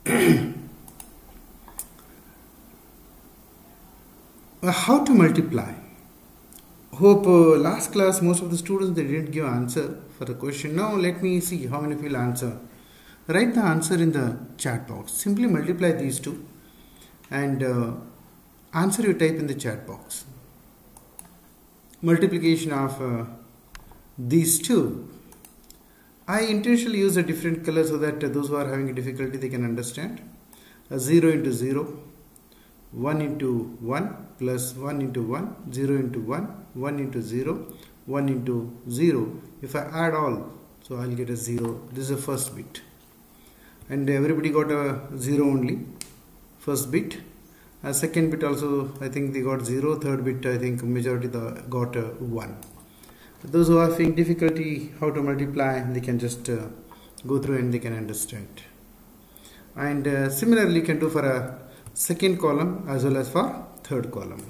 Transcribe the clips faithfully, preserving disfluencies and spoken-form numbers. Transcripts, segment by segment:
Uh, how to multiply? Hope uh, last class most of the students they didn't give answer for the question. Now let me see how many will answer. Write the answer in the chat box. Simply multiply these two and uh, answer you type in the chat box. Multiplication of uh, these two. I intentionally use a different color so that uh, those who are having a difficulty they can understand. Uh, zero into zero, one into one plus one into one, zero into one, one into zero, one into zero. If I add all, so I'll get a zero. This is the first bit. And everybody got a zero only. First bit. Uh, second bit also I think they got zero. Third bit I think majority the got a one. Those who are having difficulty how to multiply, they can just uh, go through and they can understand. And uh, similarly you can do for a second column as well as for third column.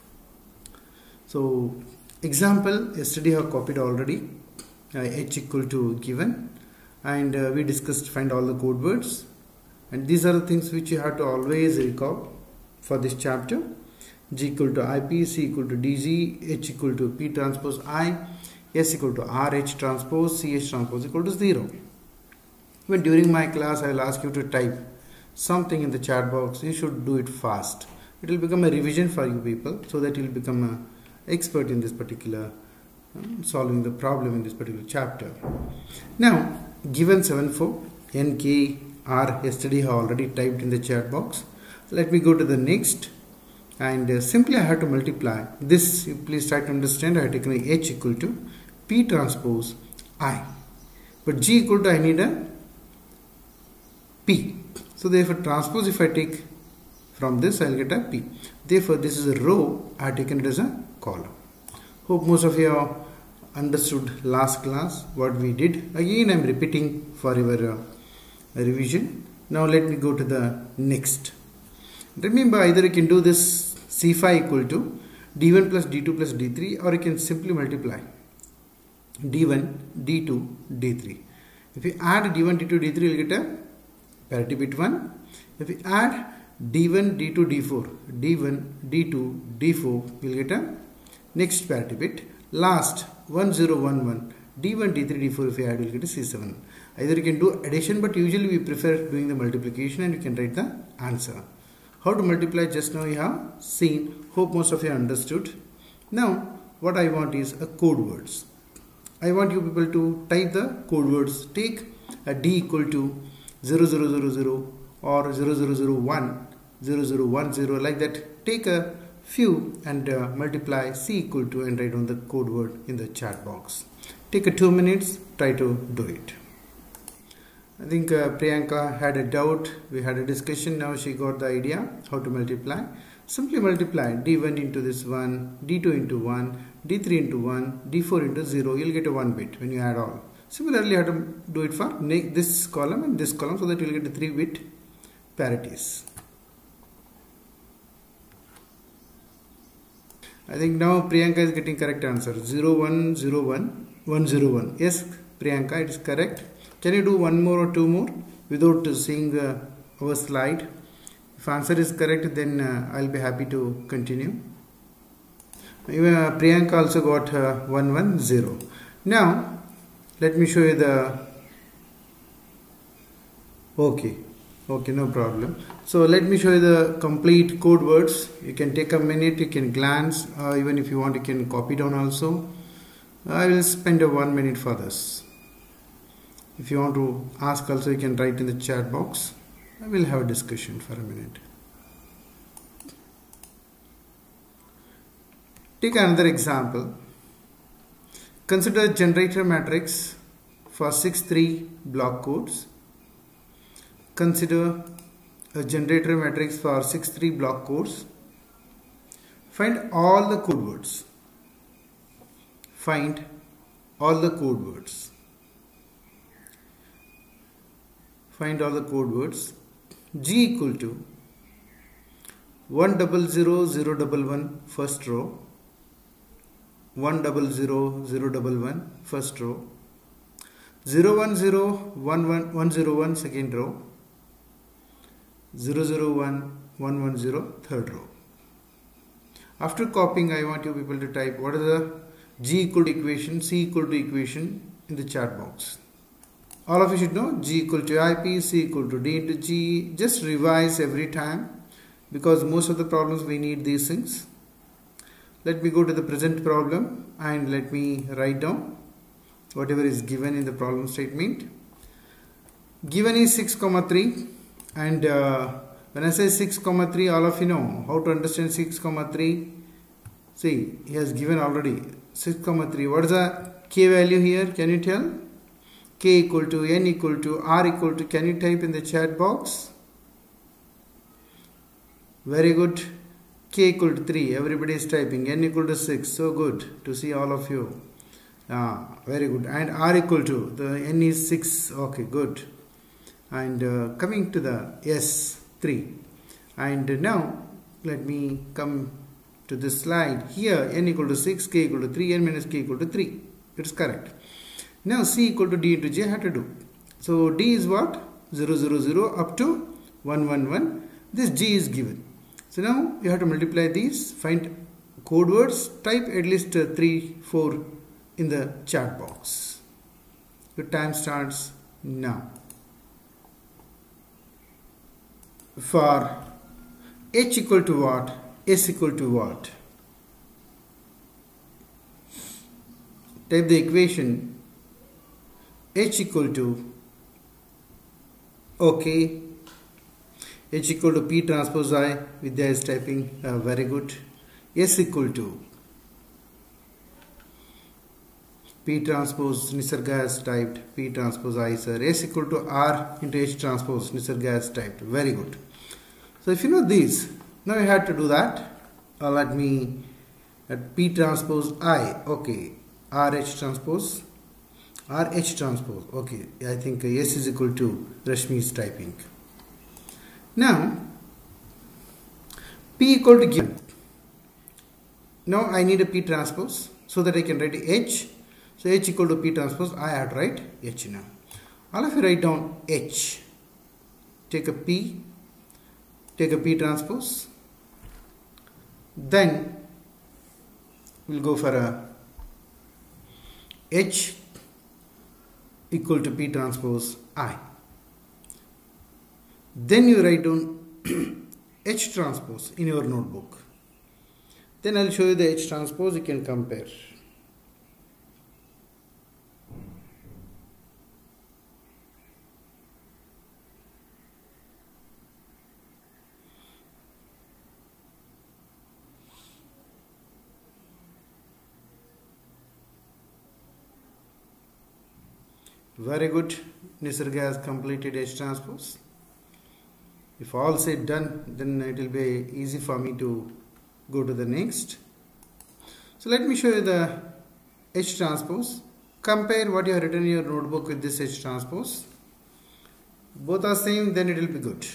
So example yesterday I have copied already, uh, h equal to given, and uh, we discussed find all the code words, and these are the things which you have to always recall for this chapter. G equal to I P, C equal to D G, H equal to P transpose I, S equal to R H transpose, C H transpose equal to zero. When during my class I will ask you to type something in the chat box, you should do it fast. It will become a revision for you people, so that you will become an expert in this particular um, solving the problem in this particular chapter. Now given seven four, N, K, R yesterday I have already typed in the chat box. Let me go to the next, and uh, simply I have to multiply this. You please try to understand. I have taken a H equal to P transpose I, but G equal to I need a P. So therefore transpose if I take from this I will get a P. Therefore this is a row, I have taken it as a column. Hope most of you have understood last class what we did. Again I am repeating for your uh, revision. Now let me go to the next. Remember, either you can do this C five equal to D one plus D two plus D three, or you can simply multiply D one, D two, D three. If you add D one, D two, D three, you will get a parity bit one. If you add D one, D two, D four, D one, D two, D four, you will get a next parity bit. Last one zero one one, D one, D three, D four, if you add, you will get a C seven. Either you can do addition, but usually we prefer doing the multiplication, and you can write the answer. How to multiply just now you have seen. Hope most of you understood. Now what I want is a code words. I want you people to type the code words. Take a D equal to zero zero zero zero or zero zero zero one, zero zero one zero, like that. Take a few and uh, multiply C equal to and write on the code word in the chat box. Take a two minutes, try to do it. I think uh, Priyanka had a doubt. We had a discussion. Now she got the idea how to multiply. Simply multiply D one into this one, D two into one, D three into one, D four into zero. You'll get a one bit when you add all. Similarly, you have to do it for this column and this column, so that you'll get a three bit parities. I think now Priyanka is getting correct answer. zero one zero one one zero one. Yes, Priyanka, it is correct. Can you do one more or two more without seeing uh, our slide? If answer is correct, then uh, I'll be happy to continue. Even uh, Priyanka also got uh, one one zero. Now let me show you the. Okay, okay, no problem. So let me show you the complete code words. You can take a minute, you can glance, uh, even if you want, you can copy down also. I will spend a one minute for this. If you want to ask also, you can write in the chat box. I will have a discussion for a minute. Take another example. Consider generator matrix for six three block codes. Consider a generator matrix for six three block codes. Find all the code words. Find all the code words. Find all the code words. G equal to one double zero zero double one first row, one double zero zero double one first row, zero one zero one one one zero one second row, zero zero one one one zero, third row. After copying, I want you people to type what is the G equal to equation, C equal to equation in the chat box. All of you should know G equal to I P, C equal to D into G. Just revise every time because most of the problems we need these things. Let me go to the present problem and let me write down whatever is given in the problem statement. Given is six comma three, and uh, when I say six comma three, all of you know how to understand six comma three. See, he has given already six comma three. What is the k value here? Can you tell? K equal to, n equal to, r equal to. Can you type in the chat box? Very good. K equal to three. Everybody is typing. N equal to six. So good to see all of you. Ah, very good. And r equal to, the n is six. Okay, good. And uh, coming to the S, three. And now let me come to this slide. Here n equal to six, k equal to three, n minus k equal to three. It is correct. Now C equal to D into J I have to do. So D is what? zero zero zero up to one one one. This G is given. So now you have to multiply these, find code words, type at least uh, three, four in the chat box. Your time starts now. For H equal to what? S equal to what? Type the equation H equal to, okay, H equal to P transpose I, Vidya is typing, uh, very good. S equal to P transpose, Nisarga has typed, P transpose I sir. S equal to R into H transpose, Nisarga has typed, very good. So if you know these, now you have to do that. Uh, let me, at P transpose I, okay, R H transpose, R H transpose, okay, I think S is equal to Rashmi is typing. Now, P equal to given. Now I need a P transpose so that I can write H. So H equal to P transpose, I have to write H now. All of you write down H. Take a P, take a P transpose. Then we'll go for a H equal to P transpose I. Then you write down H transpose in your notebook. Then I'll show you the H transpose, you can compare. Very good. Nisarga has completed H transpose. If all said done, then it will be easy for me to go to the next. So let me show you the H transpose. Compare what you have written in your notebook with this H transpose. Both are same, then it will be good.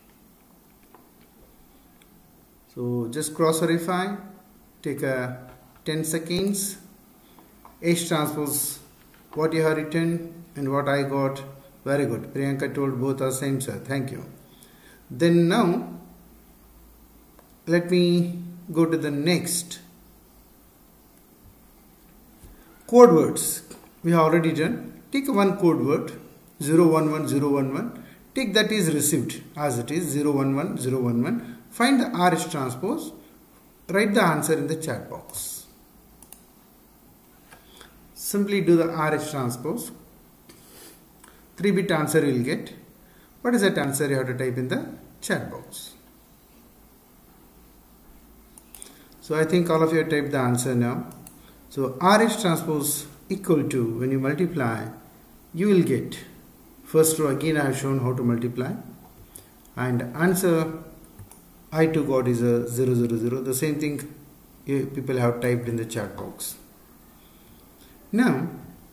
So just cross verify. Take a ten seconds. H transpose, what you have written and what I got, very good. Priyanka told both are same sir, thank you. Then now let me go to the next. Code words we have already done. Take one code word zero one one zero one one, take that is received as it is zero one one zero one one. Find the R H transpose, write the answer in the chat box. Simply do the R H transpose. three bit answer you will get. What is that answer? You have to type in the chat box. So I think all of you have typed the answer now. So R H transpose equal to, when you multiply, you will get, first row again I have shown how to multiply, and answer I two got is a zero zero zero. The same thing you people have typed in the chat box. Now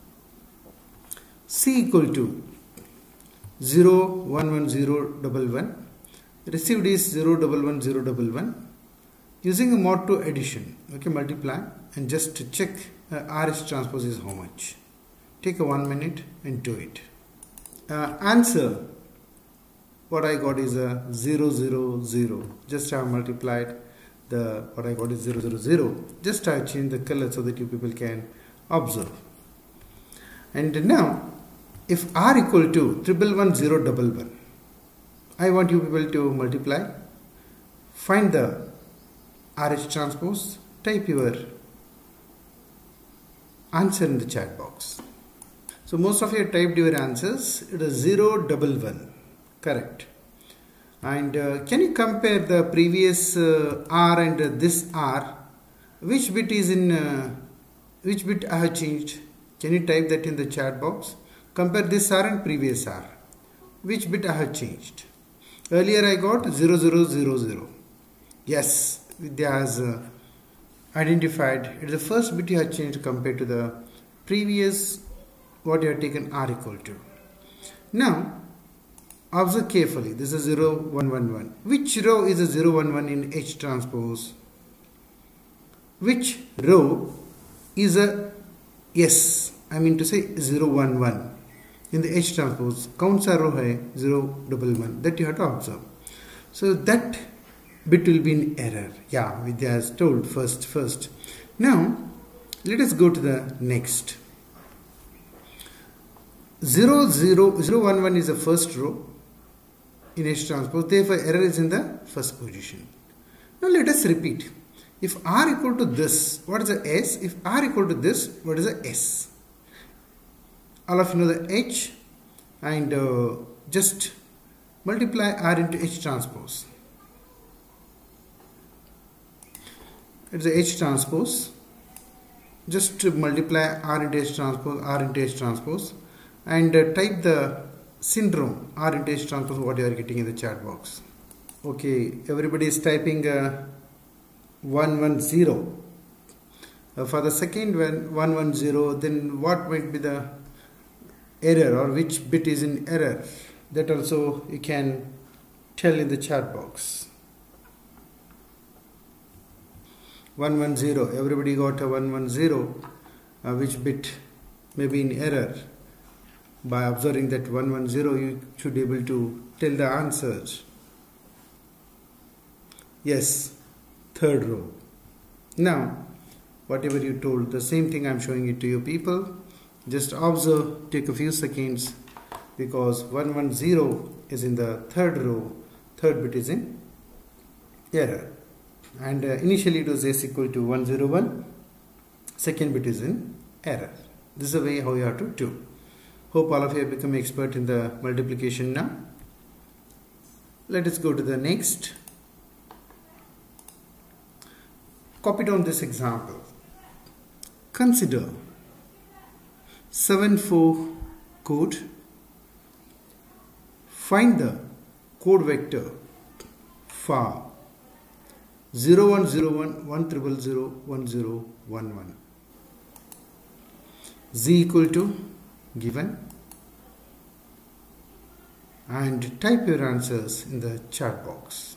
C equal to zero one one zero one one, received is zero one one zero one one. Using a mod two addition, okay, multiply and just check uh, R H transpose is how much. Take a one minute and do it. Uh, answer what I got is a zero zero zero. Just I have multiplied the what I got is zero zero zero. Just I change the color so that you people can observe. And now if r equal to triple one zero double one, I want you people to multiply. Find the R H transpose. Type your answer in the chat box. So most of you typed your answers. It is zero double one. Correct. And uh, can you compare the previous uh, R and uh, this R? Which bit is in, uh, which bit I have changed? Can you type that in the chat box? Compare this R and previous R. Which bit I have changed? Earlier I got zero zero zero zero. Yes, Vidya has uh, identified it is the first bit you have changed compared to the previous what you have taken R equal to. Now observe carefully. This is zero one one one. Which row is a zero one one in H transpose? Which row is a yes? I mean to say zero one one in the H transpose. Kaun sa row hai zero one one? That you have to observe. So that bit will be in error. Yeah, Vidya has told first first. Now let us go to the next. zero zero zero one one is the first row in H transpose, therefore error is in the first position. Now let us repeat. If R equal to this, what is the S? If R equal to this, what is the S? All of you know the H, and uh, just multiply R into H transpose. It's the H transpose. Just to multiply R into H transpose, R into H transpose, and uh, type the syndrome R into H transpose what you are getting in the chat box. Okay, everybody is typing uh, one one zero. Uh, for the second one, one one zero, then what might be the error or which bit is in error? That also you can tell in the chat box. one one zero, everybody got a one one zero, uh, which bit may be in error? By observing that one one zero, you should be able to tell the answers. Yes, third row. Now, whatever you told, the same thing I am showing it to you people. Just observe, take a few seconds, because one one zero is in the third row, third bit is in error. And uh, initially it was S equal to one zero one, second bit is in error. This is the way how you have to do. Hope all of you have become expert in the multiplication now. Let us go to the next. Copy down this example. Consider seven four code. Find the code vector for zero one zero one one zero zero one zero one one. Z equal to given, and type your answers in the chat box.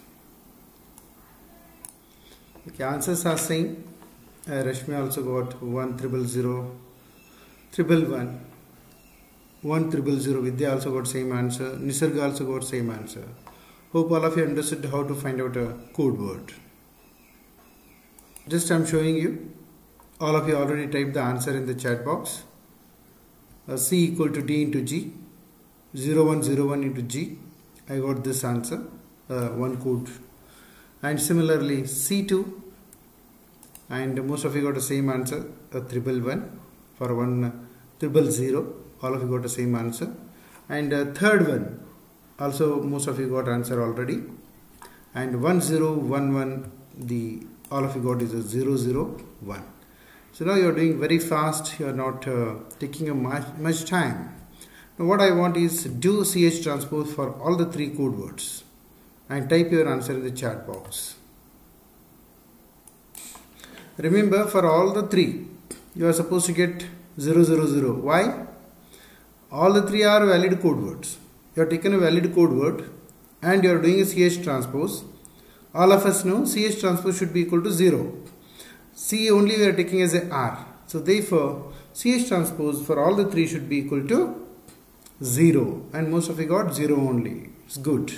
Okay, answers are same. Uh, Rashmi also got one zero zero zero, triple one, one zero zero zero. Vidya also got same answer. Nisarga also got same answer. Hope all of you understood how to find out a code word. Just I am showing you. All of you already typed the answer in the chat box. Uh, C equal to D into G, zero one zero one into G. I got this answer, uh, one code. And similarly C two, and most of you got the same answer, a triple one for one triple zero. All of you got the same answer. And uh, third one, also most of you got answer already. And one zero one one, the all of you got is a zero zero one. So now you are doing very fast, you are not uh, taking a much, much time. Now what I want is do C H transpose for all the three code words and type your answer in the chat box. Remember, for all the three you are supposed to get zero zero zero. Why? All the three are valid code words. You have taken a valid code word and you are doing a C H transpose. All of us know C H transpose should be equal to zero. C only we are taking as a R. So therefore C H transpose for all the three should be equal to zero, and most of you got zero only. It's good.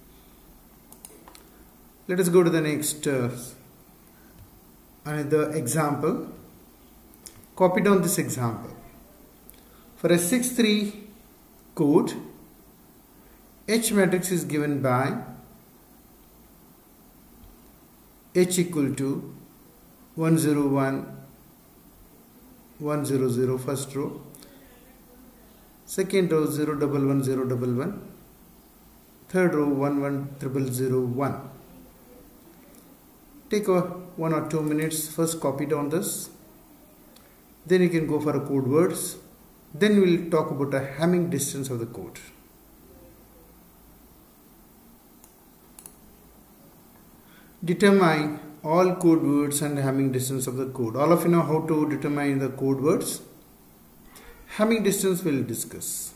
Let us go to the next uh, another example. Copy down this example. For a six three code, H matrix is given by H equal to one zero one, one zero zero first row, second row zero double one zero double one, third row one one triple zero one. Take a one or two minutes, first copy down this, then you can go for a code words, then we will talk about a Hamming distance of the code. Determine all code words and Hamming distance of the code. All of you know how to determine the code words. Hamming distance we will discuss.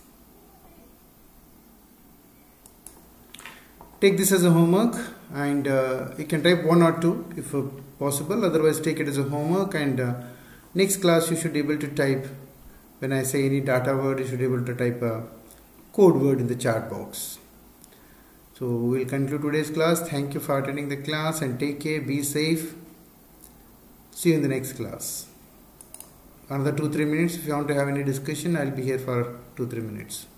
Take this as a homework, and uh, you can type one or two if uh, possible, otherwise take it as a homework, and uh, next class you should be able to type, when I say any data word, you should be able to type a code word in the chat box. So we will conclude today's class. Thank you for attending the class, and take care, be safe. See you in the next class. Another two three minutes. If you want to have any discussion, I will be here for two three minutes.